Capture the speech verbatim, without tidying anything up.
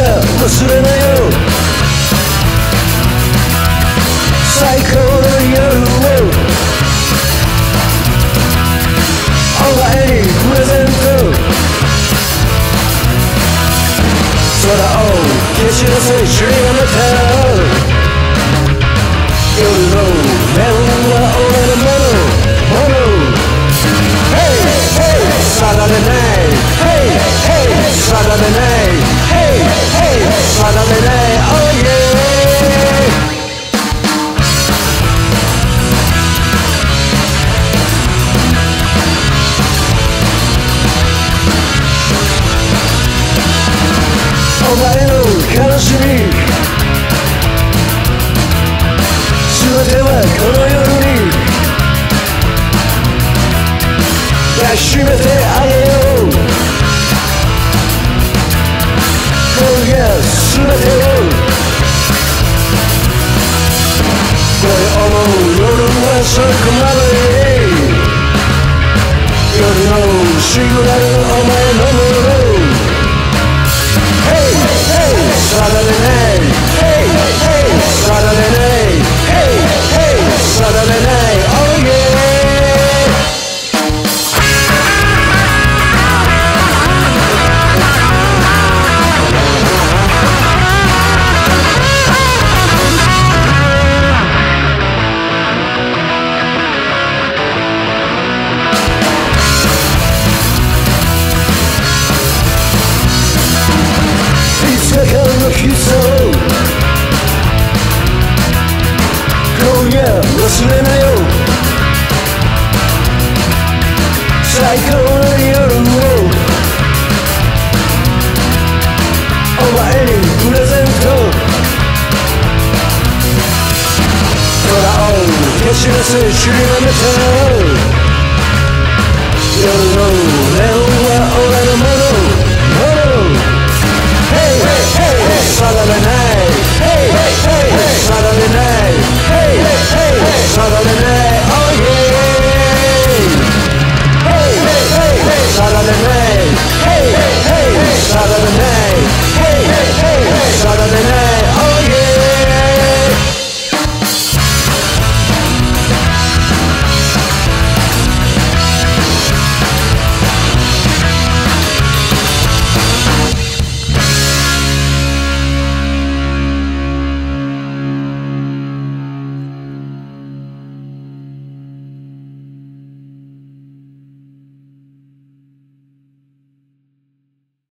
忘れないよ最高の夜をお前にプレゼント空を消し出せ散りばめた夜のメロンは俺のものもの Hey hey 定めない Hey hey 定めない Hey hey 定めない Oh yeahお前の悲しみ全てはこの夜に抱きしめてあげよう今夜全てをこれ思う夜はそこまで夜のシグナルお前のものHey hey 定めない Hey hey 定めない Hey hey 定めない Oh yeah世界のキスを今夜忘れなよ最高の夜をお前にプレゼント空を消し出せ散りばめた夜の